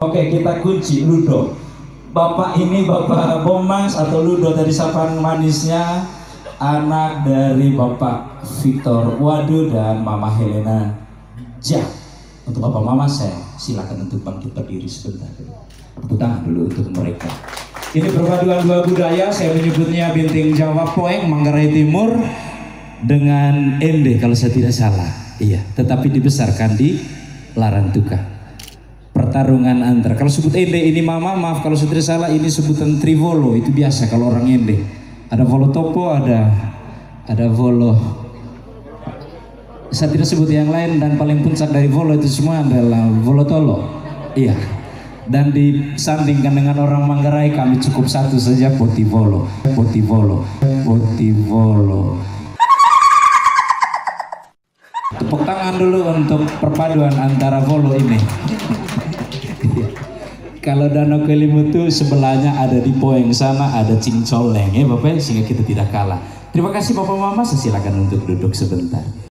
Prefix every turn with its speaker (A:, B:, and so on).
A: Oke, kita kunci Ludo. Bapak ini Bapak Bomas atau Ludo dari sapaan manisnya, anak dari Bapak Victor Wadu dan Mama Helena Ja. Untuk Bapak Mama saya silakan untuk bangkit berdiri sebentar. Tepuk tangan dulu untuk mereka. Ini perpaduan dua budaya, saya menyebutnya Binting Jawa Poeng, Manggarai Timur dengan Ende kalau saya tidak salah. Iya, tetapi dibesarkan di Larantuka. Pertarungan antara, kalau sebut Ende ini Mama, maaf kalau saya tidak salah, ini sebutan Trivolo, itu biasa kalau orang Ende. Ada Volo Topo, ada Volo, saya tidak sebut yang lain, dan paling puncak dari Volo itu semua adalah Volo Tolo. Iya. Dan disandingkan dengan orang Manggarai, kami cukup satu saja, Potivolo. Tepuk tangan dulu untuk perpaduan antara Volo ini. Kalau Danau Kelimutu sebelahnya ada di Poeng sana ada Cingcoleng ya Bapak, sehingga kita tidak kalah. Terima kasih Bapak Mama, saya silakan untuk duduk sebentar.